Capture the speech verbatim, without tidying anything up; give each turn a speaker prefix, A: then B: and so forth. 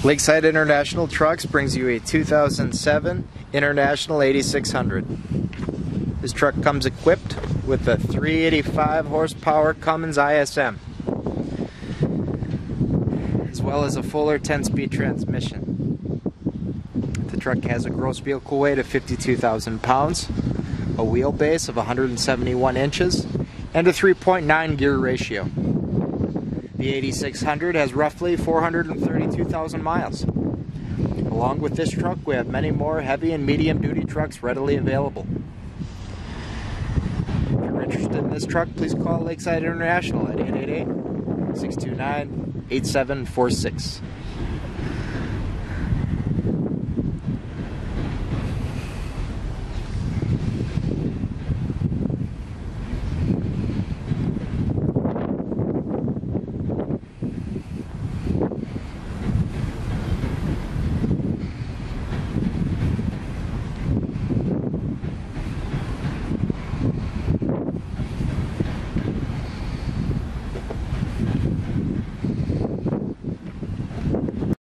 A: Lakeside International Trucks brings you a two thousand seven International eighty-six hundred. This truck comes equipped with a three eighty-five horsepower Cummins I S M, as well as a Fuller ten-speed transmission. The truck has a gross vehicle weight of fifty-two thousand pounds, a wheelbase of one hundred seventy-one inches, and a three point nine gear ratio. The eighty-six hundred has roughly four hundred thirty-two thousand miles. Along with this truck, we have many more heavy and medium duty trucks readily available. If you're interested in this truck, please call Lakeside International at eight eight eight, six two nine, eight seven four six.